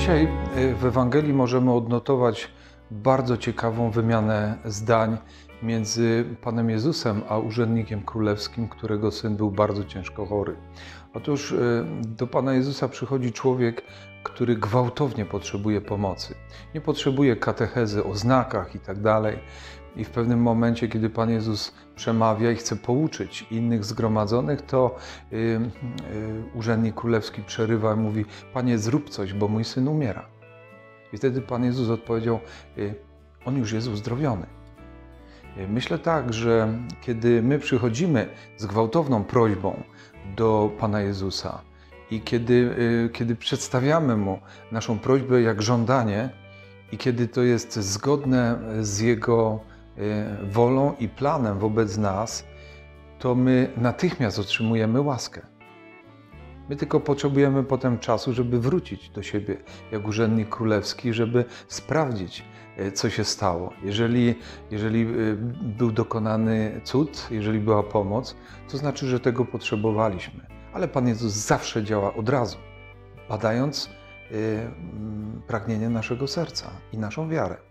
Dzisiaj w Ewangelii możemy odnotować bardzo ciekawą wymianę zdań między Panem Jezusem a urzędnikiem królewskim, którego syn był bardzo ciężko chory. Otóż do Pana Jezusa przychodzi człowiek, który gwałtownie potrzebuje pomocy. Nie potrzebuje katechezy o znakach i tak dalej. I w pewnym momencie, kiedy Pan Jezus przemawia i chce pouczyć innych zgromadzonych, to urzędnik królewski przerywa i mówi: Panie, zrób coś, bo mój syn umiera. I wtedy Pan Jezus odpowiedział: on już jest uzdrowiony. Myślę tak, że kiedy my przychodzimy z gwałtowną prośbą do Pana Jezusa i kiedy przedstawiamy Mu naszą prośbę jak żądanie i kiedy to jest zgodne z Jego wolą i planem wobec nas, to my natychmiast otrzymujemy łaskę. My tylko potrzebujemy potem czasu, żeby wrócić do siebie jak urzędnik królewski, żeby sprawdzić, co się stało. Jeżeli był dokonany cud, jeżeli była pomoc, to znaczy, że tego potrzebowaliśmy. Ale Pan Jezus zawsze działa od razu, badając pragnienie naszego serca i naszą wiarę.